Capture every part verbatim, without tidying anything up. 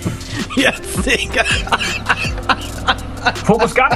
Jetzt, Digga. Fokus Gun.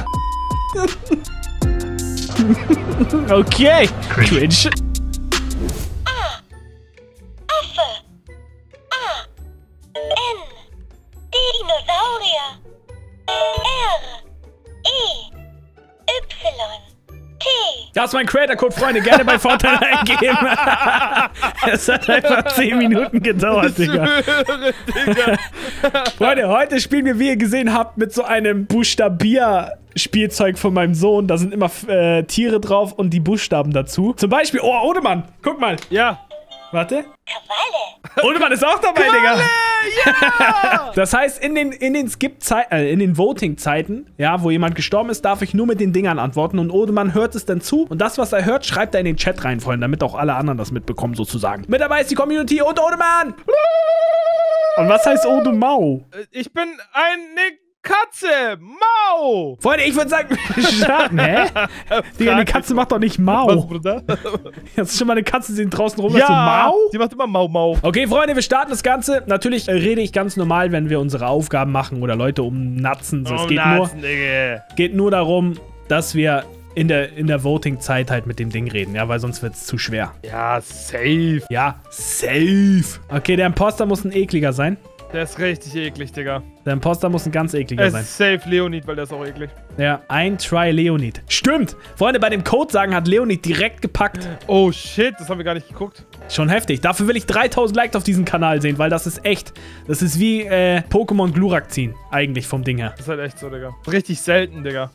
Okay. Cringe. A. Affe. A. N. Dinosaurier. R. E. Y. T. Das ist mein Creator-Code, Freunde. Gerne bei Vorteil eingeben. Es hat einfach zehn Minuten gedauert, Digga. Digga. Freunde, heute spielen wir, wie ihr gesehen habt, mit so einem Buchstabier-Spielzeug von meinem Sohn. Da sind immer äh, Tiere drauf und die Buchstaben dazu. Zum Beispiel, oh, Odemann, guck mal. Ja. Warte. Qualle. Odemann ist auch dabei, Qualle, Digga. ja! Das heißt, in den, in den Skip-Zeiten, äh, in den Voting-Zeiten, ja, wo jemand gestorben ist, darf ich nur mit den Dingern antworten und Odemann hört es dann zu und das, was er hört, schreibt er in den Chat rein, Freunde, damit auch alle anderen das mitbekommen, sozusagen. Mit dabei ist die Community und Odemann! Und was heißt Odemau? Ich bin eine Katze. Mau. Freunde, ich würde sagen, wir starten, hä? Digga, eine Katze macht doch nicht Mau. Was, Bruder? Hast du schon mal eine Katze sehen draußen rum, Ja, so Mau? sie macht immer Mau, Mau. Okay, Freunde, wir starten das Ganze. Natürlich äh, rede ich ganz normal, wenn wir unsere Aufgaben machen oder Leute umnatzen. So, es Oh, geht, Natzen, nur, Digga. geht nur darum, dass wir in der, in der Voting-Zeit halt mit dem Ding reden, ja, weil sonst wird es zu schwer. Ja, safe. Ja, safe. Okay, der Imposter muss ein ekliger sein. Der ist richtig eklig, Digga. Der Imposter muss ein ganz ekliger Es sein. ist safe Leonid, weil der ist auch eklig. Ja, ein Try Leonid. Stimmt. Freunde, bei dem Code sagen hat Leonid direkt gepackt. Oh, shit. Das haben wir gar nicht geguckt. Schon heftig. Dafür will ich dreitausend Likes auf diesem Kanal sehen, weil das ist echt. Das ist wie äh, Pokémon Glurak ziehen. Eigentlich vom Ding her. Das ist halt echt so, Digga. Richtig selten, Digga.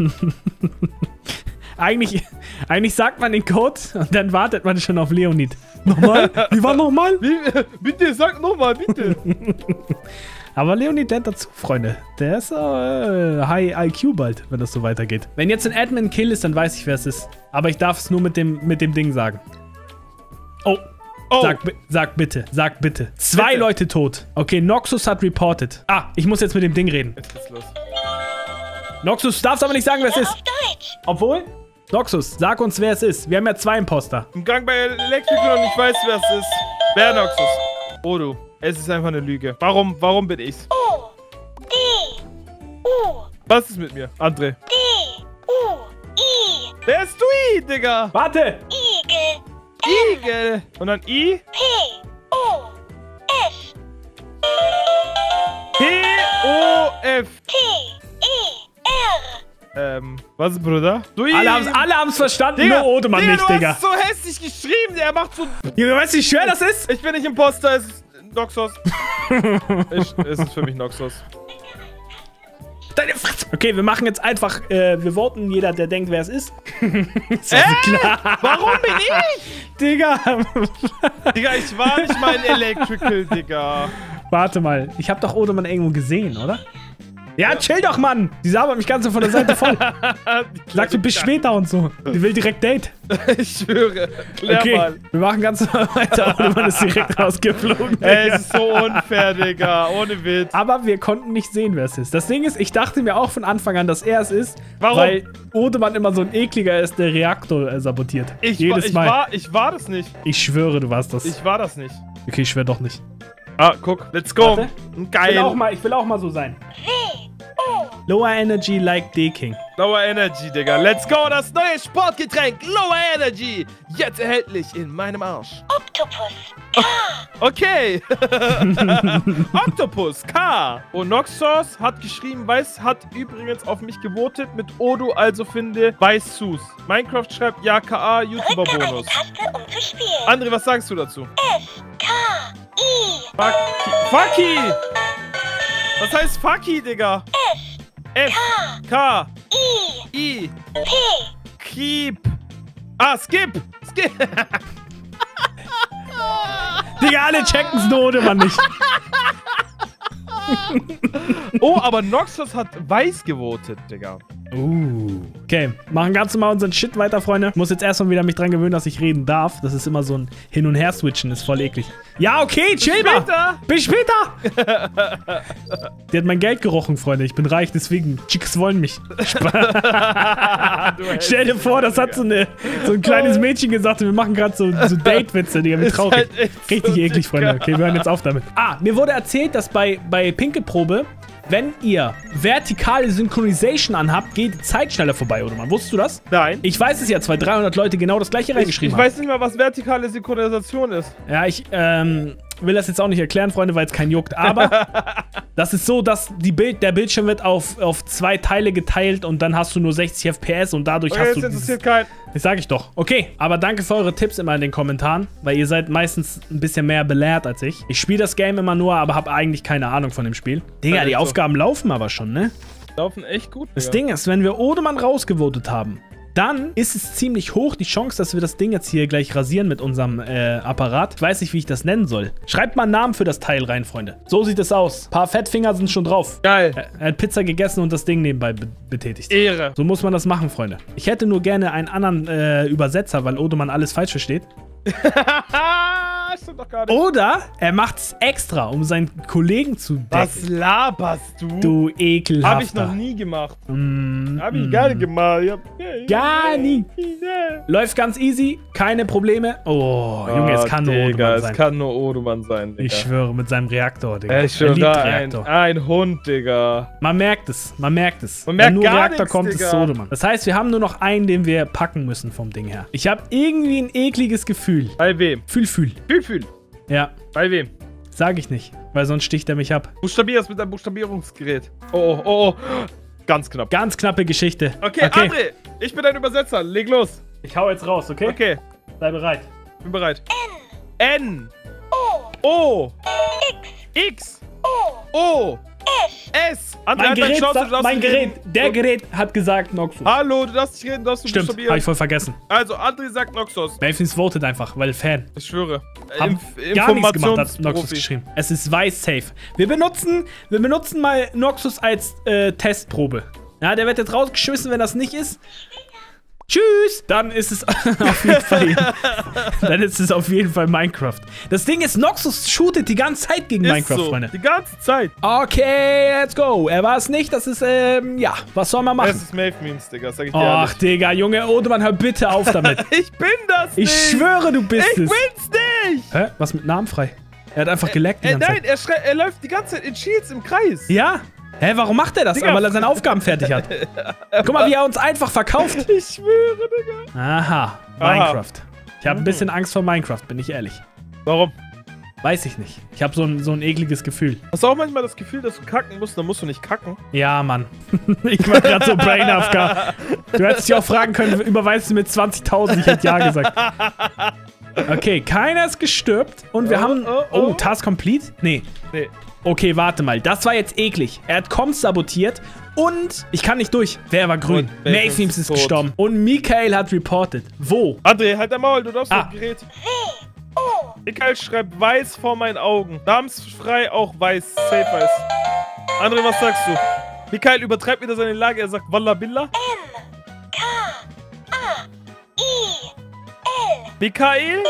Eigentlich, eigentlich sagt man den Code und dann wartet man schon auf Leonid. Nochmal? Wie war nochmal? Wie, bitte, sag nochmal, bitte. Aber Leonid lernt dazu, Freunde. Der ist äh, High I Q bald, wenn das so weitergeht. Wenn jetzt ein Admin Kill ist, dann weiß ich, wer es ist. Aber ich darf es nur mit dem, mit dem Ding sagen. Oh. Oh. Sag, sag bitte, sag bitte. Zwei Bitte. Leute tot. Okay, Noxus hat reported. Ah, ich muss jetzt mit dem Ding reden. Jetzt geht's los. Noxus, du darfst aber nicht sagen, wer es ist. Auf Deutsch. Obwohl? Noxus, sag uns, wer es ist. Wir haben ja zwei Imposter. Im Gang bei Electrical und ich weiß, wer es ist. Wer Noxus? Oh, du. Es ist einfach eine Lüge. Warum, warum bin ich's? O. D. U. Was ist mit mir? André. D. U. I. Wer ist du, Digga? Warte! Igel. Igel. Und dann I. P. O. F. P O F. T. E. R. Ähm, was, Bruder? Du, Alle haben's, alle haben's verstanden, Digga, nur Odemann Digga, nicht, du Digga. hast so hässlich geschrieben. Er macht so... Junge, weißt du, wie schwer das ist? Ich bin nicht Imposter, es ist Noxus. ich, es ist für mich Noxus. Deine Fresse. Okay, wir machen jetzt einfach, äh, wir voten jeder, der denkt, wer es ist. Ist Äh? also klar. Warum bin ich? Digga. Digga, ich war nicht mal in Electrical, Digga. Warte mal, ich habe doch Odemann irgendwo gesehen, oder? Ja, chill doch, Mann. Die sabert mich ganz so von der Seite voll. Sagt so, bis später und so. Die will direkt Date. Ich schwöre. Klär Okay, mal. wir machen ganz normal weiter. Odemann ist direkt rausgeflogen. Ey, es ist so unfair, Digga. Ohne Witz. Aber wir konnten nicht sehen, wer es ist. Das Ding ist, ich dachte mir auch von Anfang an, dass er es ist. Warum? Weil Odemann immer so ein ekliger ist, der Reaktor äh, sabotiert. Ich, Jedes war, ich, Mal. war, ich war das nicht. Ich schwöre, du warst das. Ich war das nicht. Okay, ich schwöre doch nicht. Ah, guck. Let's go. Warte. Geil. Ich will, auch mal, ich will auch mal so sein. W. O. Lower Energy like D-King. Lower Energy, Digga. Let's go. Das neue Sportgetränk. Lower Energy. Jetzt erhältlich in meinem Arsch. Octopus. K. Okay. Octopus, K. Und Noxus hat geschrieben, Weiß hat übrigens auf mich gewotet. Mit Odo, also finde Weiß Sus. Minecraft schreibt ja K A, Drücke eine YouTuber-Bonus. Taste, um zu spielen. André, was sagst du dazu? F. K. I. Fucky. Fucky. Was heißt Fucky, Digga? F. F. K. I. I. P. Keep. Ah, Skip. Skip. Digga, alle checken's nur Odemann nicht. Oh, aber Noxus hat Weiß gewotet, Digga. Uh. Okay, machen ganz normal unseren Shit weiter, Freunde. Muss jetzt erstmal wieder mich dran gewöhnen, dass ich reden darf. Das ist immer so ein Hin- und Her-Switchen, ist voll eklig. Ja, okay, chill mal. Bis später. Die hat mein Geld gerochen, Freunde. Ich bin reich, deswegen. Chicks wollen mich. Stell dir vor, das hat so, eine, so ein kleines Mädchen gesagt und wir machen gerade so, so Date-Witze, die haben mich traurig. Halt richtig so eklig, Freunde. Okay, wir hören jetzt auf damit. Ah, mir wurde erzählt, dass bei, bei Pinkelprobe, wenn ihr vertikale Synchronization anhabt, geht die Zeit schneller vorbei, oder man? Wusstest du das? Nein. Ich weiß es jetzt, weil dreihundert Leute genau das gleiche reingeschrieben ich, ich haben. Ich weiß nicht mal, was vertikale Synchronisation ist. Ja, ich ähm, will das jetzt auch nicht erklären, Freunde, weil es keinen juckt. Aber das ist so, dass die Bild, der Bildschirm wird auf, auf zwei Teile geteilt und dann hast du nur sechzig F P S und dadurch okay, hast jetzt du interessiert dieses, keinen. Das sage ich doch. Okay, aber danke für eure Tipps immer in den Kommentaren, weil ihr seid meistens ein bisschen mehr belehrt als ich. Ich spiele das Game immer nur, aber habe eigentlich keine Ahnung von dem Spiel. Digga, die so. Aufgaben laufen aber schon, ne? Laufen echt gut. Das Digga. Ding ist, wenn wir Odemann rausgevotet haben, dann ist es ziemlich hoch die Chance, dass wir das Ding jetzt hier gleich rasieren mit unserem äh, Apparat. Ich weiß nicht, wie ich das nennen soll. Schreibt mal einen Namen für das Teil rein, Freunde. So sieht es aus. Ein paar Fettfinger sind schon drauf. Geil. Er, er hat Pizza gegessen und das Ding nebenbei be betätigt. Ehre. So muss man das machen, Freunde. Ich hätte nur gerne einen anderen äh, Übersetzer, weil Odemann alles falsch versteht. Stimmt doch gar nicht. Oder er macht es extra, um seinen Kollegen zu decken. Was laberst du? Du ekelhafter. Hab ich noch nie gemacht. Mm, Hab ich mm. gar nicht gemacht. Ich hab, Gar nie. Läuft ganz easy, keine Probleme. Oh, Junge, es kann nur Odemann es sein. Es kann nur Odemann sein, Digga. Ich schwöre, mit seinem Reaktor, Digga. Ja, ich schwöre, Er liebt da ein, Reaktor. ein Hund, Digga. Man merkt es, man merkt es. Man merkt Wenn nur gar Reaktor nix, kommt, Digga. ist es Odemann. Das heißt, wir haben nur noch einen, den wir packen müssen vom Ding her. Ich habe irgendwie ein ekliges Gefühl. Bei wem? Fühl, fühl. Fühl, fühl. Ja, Bei wem? sag ich nicht, weil sonst sticht er mich ab. Buchstabier es mit deinem Buchstabierungsgerät. Oh, oh, oh, oh. Ganz knapp. Ganz knappe Geschichte. Okay, André, ich bin dein Übersetzer. Leg los. Ich hau jetzt raus, okay? Okay, Sei bereit. bin bereit. N. N. O. O. X. X. O. O. S. S. André, Mein halt dein Gerät, Schnauze, sagt, du darfst mein nicht Gerät, reden. der So. Gerät hat gesagt Noxus. Hallo, du darfst nicht reden, du darfst du Stimmt, buchstabieren. habe ich voll vergessen. Also, André sagt Noxus. Melvins votet einfach, weil Fan. Ich schwöre. Hab Inf gar nichts gemacht, hat Noxus Informationsprofi. geschrieben. Es ist weiß safe. Wir benutzen, wir benutzen mal Noxus als äh, Testprobe. Ja, der wird jetzt rausgeschmissen, wenn das nicht ist. Tschüss! Dann ist es auf jeden Fall. Dann ist es auf jeden Fall Minecraft. Das Ding ist, Noxus shootet die ganze Zeit gegen Ist Minecraft, so. Freunde. Die ganze Zeit. Okay, let's go. Er war es nicht, das ist, ähm, ja, was soll man Das machen? ist Mave-Memes, Digga, sag ich dir Ach, ehrlich. Digga, Junge Odemann, hör bitte auf damit. Ich bin das Ich nicht. schwöre, du bist Ich es. bin's nicht. Hä? Was mit Namen frei? Er hat einfach geleckt die Äh, ganze nein, Zeit. er, schrei- er läuft die ganze Zeit in Shields im Kreis. Ja? Hä, warum macht er das? Digga. Weil er seine Aufgaben fertig hat. Guck mal, wie er uns einfach verkauft. Ich schwöre, Digga. Aha, Minecraft. Ich habe ein bisschen Angst vor Minecraft, bin ich ehrlich. Warum? Weiß ich nicht. Ich habe so ein, so ein ekliges Gefühl. Hast du auch manchmal das Gefühl, dass du kacken musst, dann musst du nicht kacken? Ja, Mann. Ich war gerade so Brain A F K. Du hättest dich auch fragen können, überweist du mir zwanzigtausend? Ich hätte ja gesagt. Okay, keiner ist gestirbt. Und wir Oh, haben... oh, Oh, oh. Task complete? Nee. Nee. Okay, warte mal. Das war jetzt eklig. Er hat Comms sabotiert und ich kann nicht durch. Wer war grün? Und Melvins Melvins ist tot. gestorben. Und Michael hat reported. Wo? André, halt dein Maul, du darfst Ah. das Gerät. W. O. Michael schreibt weiß vor meinen Augen. Namensfrei auch weiß. Safe weiß. André, was sagst du? Michael übertreibt wieder seine Lage. Er sagt Wallah Billah. M. K. A. I. L. Michael?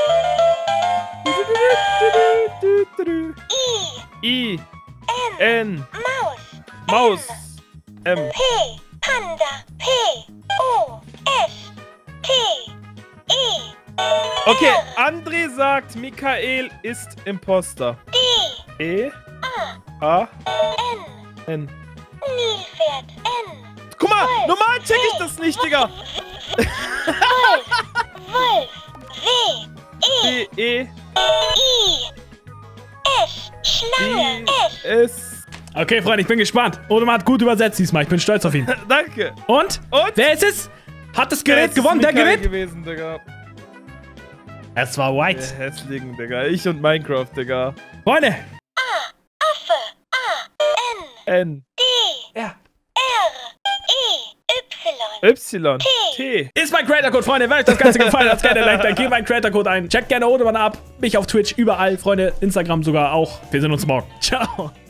I. I. N. N. Maus. Maus. M. P. Panda. P. O. S. T. E. Okay, André sagt, Michael ist Imposter. D. E. A. A. N. N. Nilpferd. N. Guck mal, normal check ich das nicht, Digga. Wolf. Wolf. W. E. D. E. I. S. Schlange. I. S. S. Okay, Freunde, ich bin gespannt. Odemann hat gut übersetzt diesmal. Ich bin stolz auf ihn. Danke. Und? Und? Wer ist es? Hat das Gerät Es ist gewonnen? Der Michael Gerät? gewesen, Digga. Es war White. Der Hässlichen, Digga. Ich und Minecraft, Digga. Freunde. Affe. A. N. N. D. Ja. R. E. Y. Y. T. Ist mein Creator-Code, Freunde. Wenn euch das Ganze gefallen hat, gerne Like, dann gebt meinen Creator-Code ein. Checkt gerne Odemann ab. Mich auf Twitch, überall, Freunde. Instagram sogar auch. Wir sehen uns morgen. Ciao.